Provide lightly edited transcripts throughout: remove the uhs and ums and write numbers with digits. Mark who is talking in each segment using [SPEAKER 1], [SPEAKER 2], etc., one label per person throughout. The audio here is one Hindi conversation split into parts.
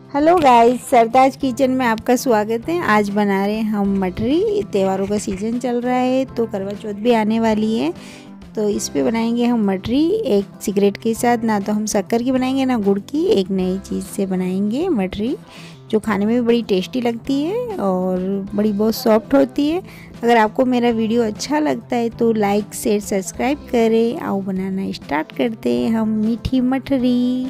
[SPEAKER 1] हेलो गाइस, सरताज किचन में आपका स्वागत है। आज बना रहे हैं हम मटरी। त्योहारों का सीज़न चल रहा है तो करवा चौथ भी आने वाली है, तो इस पे बनाएंगे हम मटरी एक सीक्रेट के साथ। ना तो हम शक्कर की बनाएंगे ना गुड़ की, एक नई चीज़ से बनाएंगे मटरी जो खाने में भी बड़ी टेस्टी लगती है और बड़ी बहुत सॉफ्ट होती है। अगर आपको मेरा वीडियो अच्छा लगता है तो लाइक शेयर सब्सक्राइब करें। आओ बनाना स्टार्ट करते हैं हम मीठी मटरी।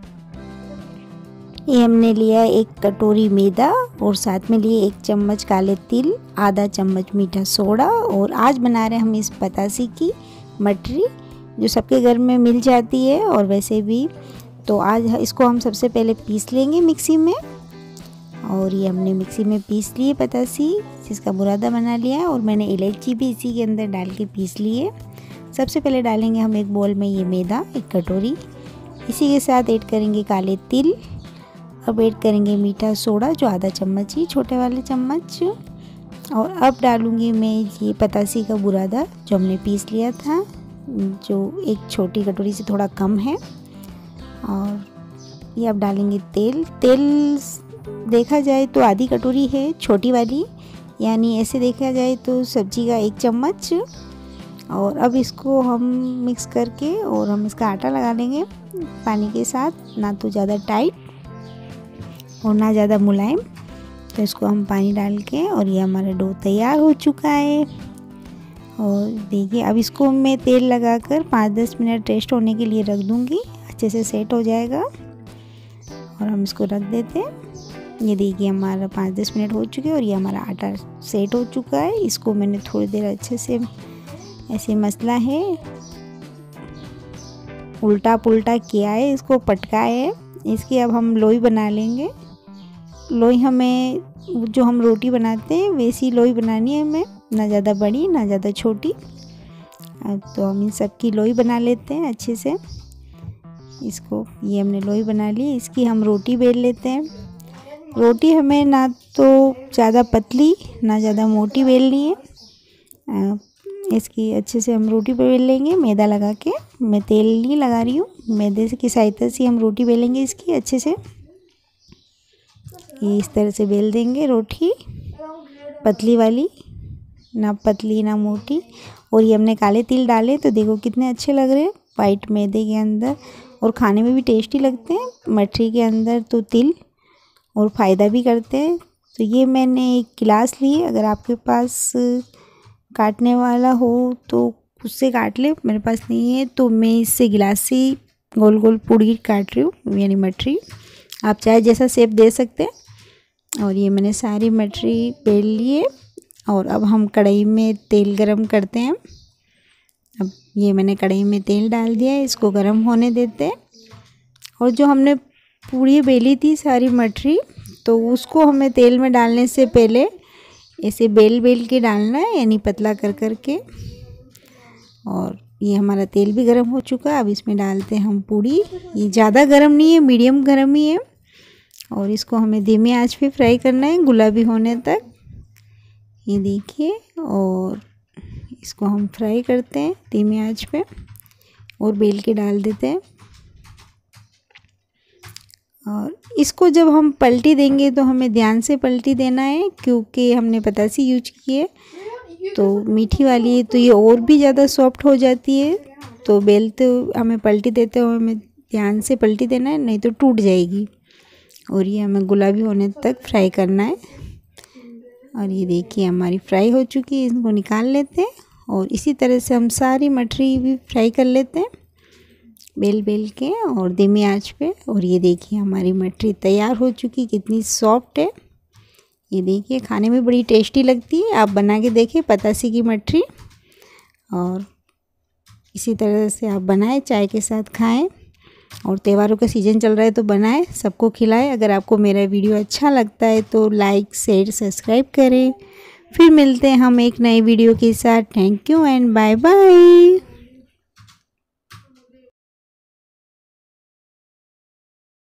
[SPEAKER 1] ये हमने लिया एक कटोरी मैदा और साथ में लिए 1 चम्मच काले तिल, आधा चम्मच मीठा सोडा। और आज बना रहे हैं हम इस बतासी की मटरी जो सबके घर में मिल जाती है और वैसे भी। तो आज इसको हम सबसे पहले पीस लेंगे मिक्सी में। और ये हमने मिक्सी में पीस लिए बतासी, जिसका बुरादा बना लिया है। और मैंने इलायची भी इसी के अंदर डाल के पीस लिए। सबसे पहले डालेंगे हम एक बोल में ये मैदा 1 कटोरी, इसी के साथ ऐड करेंगे काले तिल। अब ऐड करेंगे मीठा सोडा जो आधा चम्मच ही, छोटे वाले चम्मच। और अब डालूंगी मैं ये बतासी का बुरादा जो हमने पीस लिया था, जो एक छोटी कटोरी से थोड़ा कम है। और ये अब डालेंगे तेल। तेल देखा जाए तो आधी कटोरी है, छोटी वाली, यानी ऐसे देखा जाए तो सब्जी का 1 चम्मच। और अब इसको हम मिक्स करके और हम इसका आटा लगा लेंगे पानी के साथ, ना तो ज़्यादा टाइट और ना ज़्यादा मुलायम। तो इसको हम पानी डाल के, और ये हमारा डो तैयार हो चुका है। और देखिए अब इसको मैं तेल लगाकर 5-10 मिनट रेस्ट होने के लिए रख दूँगी, अच्छे से सेट हो जाएगा। और हम इसको रख देते हैं। ये देखिए हमारा 5-10 मिनट हो चुके हैं और ये हमारा आटा सेट हो चुका है। इसको मैंने थोड़ी देर अच्छे से ऐसे मसला है, उल्टा पुल्टा किया है, इसको पटकाया है। इसकी अब हम लोई बना लेंगे। लोई हमें जो हम रोटी बनाते हैं वैसी लोई बनानी है हमें, ना ज़्यादा बड़ी ना ज़्यादा छोटी। तो हम इन सब की लोई बना लेते हैं अच्छे से। इसको ये हमने लोई बना ली, इसकी हम रोटी बेल लेते हैं। रोटी हमें ना तो ज़्यादा पतली ना ज़्यादा मोटी बेलनी है। इसकी अच्छे से हम रोटी बेल लेंगे मैदा लगा के। मैं तेल नहीं लगा रही हूँ, मैदे की सहायता से हम रोटी बेलेंगे इसकी अच्छे से। ये इस तरह से बेल देंगे रोटी, पतली वाली, ना पतली ना मोटी। और ये हमने काले तिल डाले तो देखो कितने अच्छे लग रहे हैं वाइट मैदे के अंदर, और खाने में भी टेस्टी लगते हैं मटरी के अंदर तो तिल, और फ़ायदा भी करते हैं। तो ये मैंने एक गिलास ली, अगर आपके पास काटने वाला हो तो उससे काट ले, मेरे पास नहीं है तो मैं इससे गिलास से गोल गोल पूड़ी काट रही हूँ, यानी मटरी। आप चाहे जैसा शेप दे सकते हैं। और ये मैंने सारी मटरी बेल लिए। और अब हम कढ़ाई में तेल गरम करते हैं। अब ये मैंने कढ़ाई में तेल डाल दिया है, इसको गरम होने देते हैं। और जो हमने पूड़ी बेली थी सारी मटरी, तो उसको हमें तेल में डालने से पहले ऐसे बेल बेल के डालना है, यानी पतला कर कर के। और ये हमारा तेल भी गरम हो चुका है। अब इसमें डालते हैं हम पूड़ी। ये ज़्यादा गरम नहीं है, मीडियम गरम ही है। और इसको हमें धीमी आंच पे फ्राई करना है गुलाबी होने तक। ये देखिए, और इसको हम फ्राई करते हैं धीमी आंच पे और बेल के डाल देते हैं। और इसको जब हम पलटी देंगे तो हमें ध्यान से पलटी देना है, क्योंकि हमने बतासी यूज की है तो मीठी वाली है, तो ये और भी ज़्यादा सॉफ्ट हो जाती है। तो बेलते हमें पलटी देते हुए हमें ध्यान से पलटी देना है, नहीं तो टूट जाएगी। और ये हमें गुलाबी होने तक फ्राई करना है। और ये देखिए हमारी फ्राई हो चुकी है, इसको निकाल लेते हैं। और इसी तरह से हम सारी मटरी भी फ्राई कर लेते हैं बेल बेल के और धीमी आंच पे। और ये देखिए हमारी मटरी तैयार हो चुकी, कितनी सॉफ्ट है। ये देखिए खाने में बड़ी टेस्टी लगती है, आप बना के देखिए बतासी की मटरी। और इसी तरह से आप बनाएं, चाय के साथ खाएं। और त्योहारों का सीज़न चल रहा है तो बनाएं, सबको खिलाएं। अगर आपको मेरा वीडियो अच्छा लगता है तो लाइक शेयर सब्सक्राइब करें। फिर मिलते हैं हम एक नए वीडियो के साथ। Thank you and bye bye.